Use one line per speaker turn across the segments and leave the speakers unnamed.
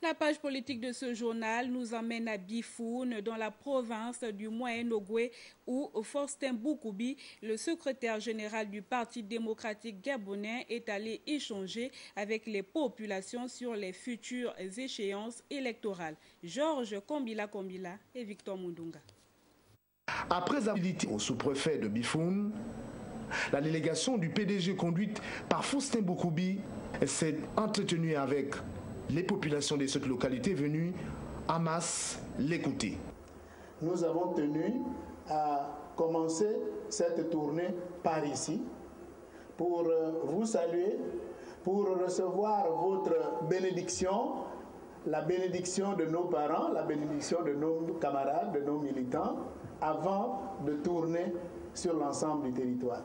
La page politique de ce journal nous emmène à Bifoun, dans la province du Moyen-Ogoué, où Faustin Boukoubi, le secrétaire général du Parti démocratique gabonais, est allé échanger avec les populations sur les futures échéances électorales. Georges Kombila et Victor Mundunga.
Après avoir été au sous-préfet de Bifoun, la délégation du PDG conduite par Faustin Boukoubi s'est entretenue avec les populations de cette localité venues en masse l'écouter.
Nous avons tenu à commencer cette tournée par ici pour vous saluer, pour recevoir votre bénédiction, la bénédiction de nos parents, la bénédiction de nos camarades, de nos militants, avant de tourner sur l'ensemble du territoire.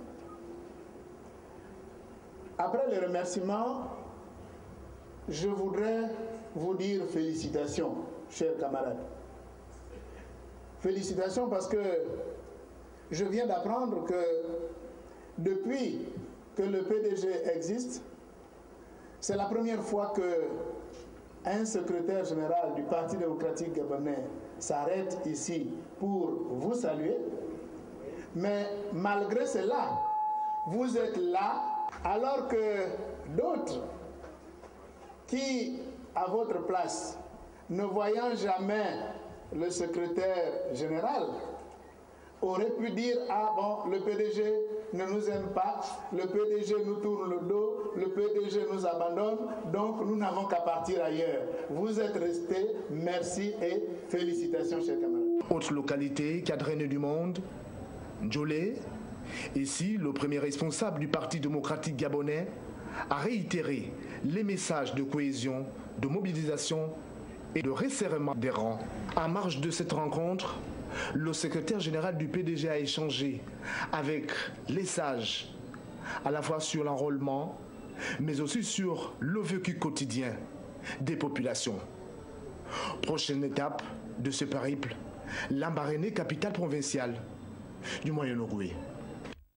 Après les remerciements, je voudrais vous dire félicitations, chers camarades. Félicitations parce que je viens d'apprendre que depuis que le PDG existe, c'est la première fois qu'un secrétaire général du Parti démocratique gabonais s'arrête ici pour vous saluer. Mais malgré cela, vous êtes là alors que d'autres qui, à votre place, ne voyant jamais le secrétaire général, auraient pu dire « Ah bon, le PDG ne nous aime pas, le PDG nous tourne le dos, le PDG nous abandonne, donc nous n'avons qu'à partir ailleurs. » Vous êtes restés, merci et félicitations, chers camarades.
Autre localité qui a drainé du monde, Djolé. Ici, le premier responsable du Parti démocratique gabonais a réitéré les messages de cohésion, de mobilisation et de resserrement des rangs. En marge de cette rencontre, le secrétaire général du PDG a échangé avec les sages, à la fois sur l'enrôlement, mais aussi sur le vécu quotidien des populations. Prochaine étape de ce périple, Lambaréné, capitale provinciale du Moyen-Ogoué.